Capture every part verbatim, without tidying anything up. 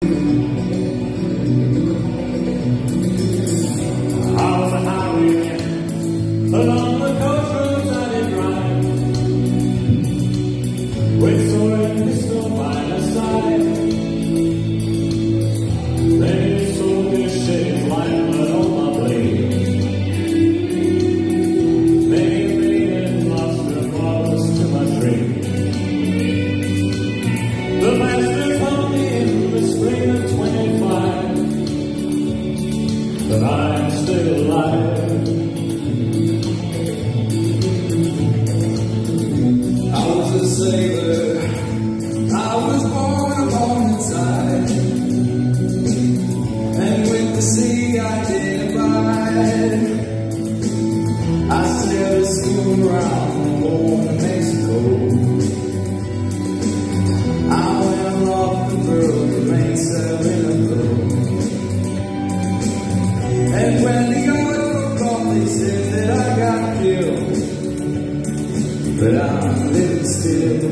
I was a highwayman along the coast roads I did ride, with sword and pistol by my side. Many soldiers shed life blood on my blade. Many men lost their fathers to my trade. The master told me in the spring of twenty-five that I'm still alive. I was a sailor, I was born upon the tide, and with the sea I did abide. I sailed a school around the Gulf of Mexico. I went aloft the world, the mainsail in a blow. And when the oil caught, they said that I got killed, but I'm living still.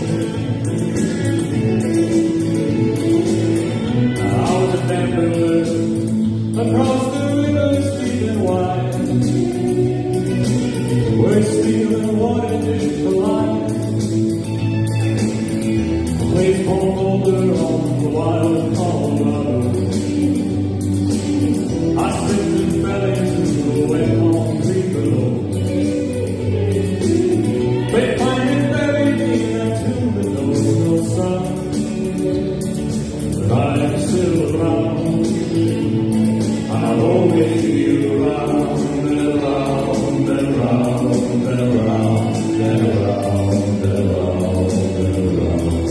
I was a gambler across the rivers deep and wide, where steel and water did collide. Played home older on the wild Colorado. I slipped and fell into the wet concrete below. They finally buried me in a tomb with no sun, but I'm still around. I'll always be around and around and around and around and around and around and around.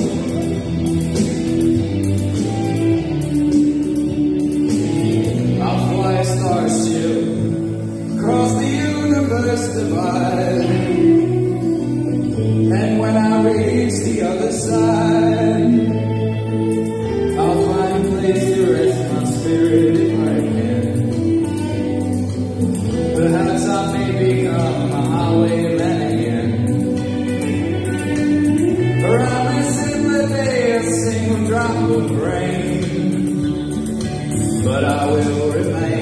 I'll fly a starship across the universe divide, and when I reach the other side, I'll find a place to rest my spirit if I can. Perhaps I may become a highwayman again. Around this simple day, a single drop of rain, but I will remain.